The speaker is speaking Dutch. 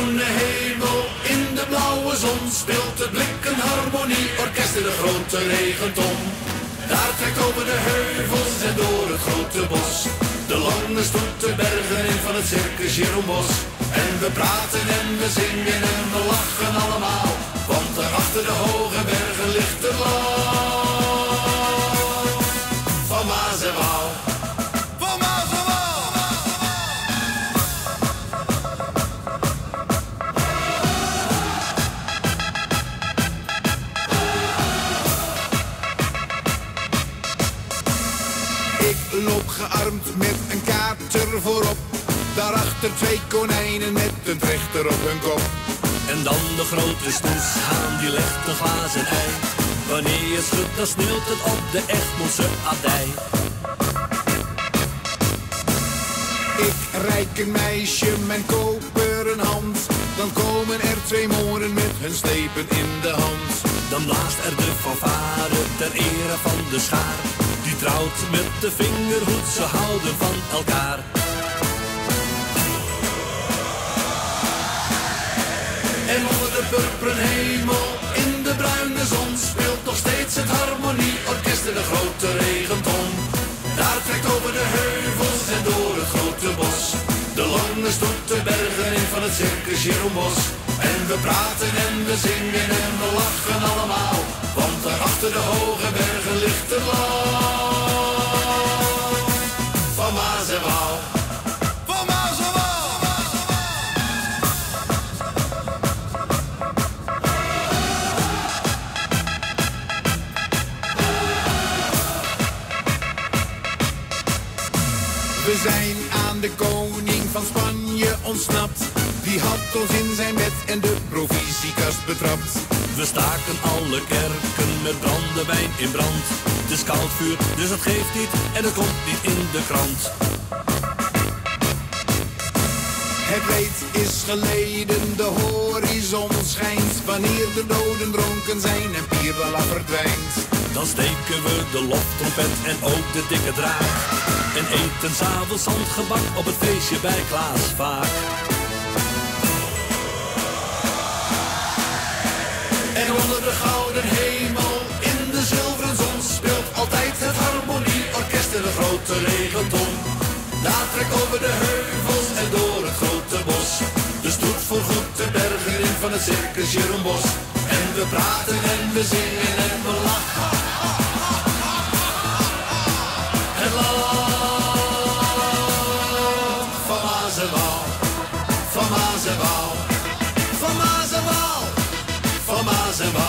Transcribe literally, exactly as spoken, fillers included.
groene hemel, in de blauwe zon speelt het Blikken Harmonieorkest in de grote regenton. Daar trekt over de heuvels en door het grote bos de lange stoet de bergen in van het circus Jeroenbos. En we praten en we zingen en we lachen allemaal, want daar achter de hoge bergen ligt het land van Maas en Waal. Van Maas en Waal. Ik loop gearmd met een kater voorop, daarachter twee konijnen met een trechter op hun kop. En dan de grote snoeshaan, die legt een glazen ei. Wanneer je schudt, dan sneeuwt het op de Egmondse abdij. Ik reik een meisje mijn koperen hand, dan komen er twee moren met hun slepen in de hand. Dan blaast er de fanfare ter ere van de schaar, die trouwt met de vingerhoed, ze houden van elkaar. En onder de purperen hemel, in de bruine zon, speelt nog steeds het Harmonieorkest in de grote regenton. Daar trekt over de heuvels en door het grote bos de lange stoet de bergen in van het circus Jeroenbos. En we praten en we zingen en we lachen allemaal, want daar achter de hoge bergen ligt het land van Maas en Waal. Van Maas en Waal. We zijn aan de koning van Spanje ontsnapt, die had ons in zijn bed en de provisiekast betrapt. We staken alle kerken met brandewijn in brand. Het is koud vuur, dus het geeft niet en het komt niet in de krant. Het leed is geleden, de horizon schijnt, wanneer de doden dronken zijn en Pierre verdwijnt. Dan steken we de loftrompet en ook de dikke draak en eten 's avonds zandgebak op het feestje bij Klaas Vaak. En onder de gouden hemel, in de zilveren zon, speelt altijd het Harmonieorkest in de grote regenton. Daar trekt over de heuvels en door het grote bos de stoet voorgoed de bergen in van het circus Jeroenbos. En we praten en we zingen en we lachen. Het land van Maas en Waal, van Maas en Waal, van Maas en Waal, van Maas en Waal.